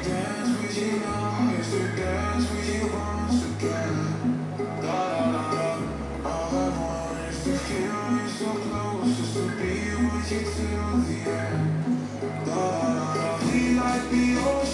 dance with you now, is to dance with you once again. Da da da da. All I want is to feel you so close, just to be with you till the end. Da da da da. We like the old.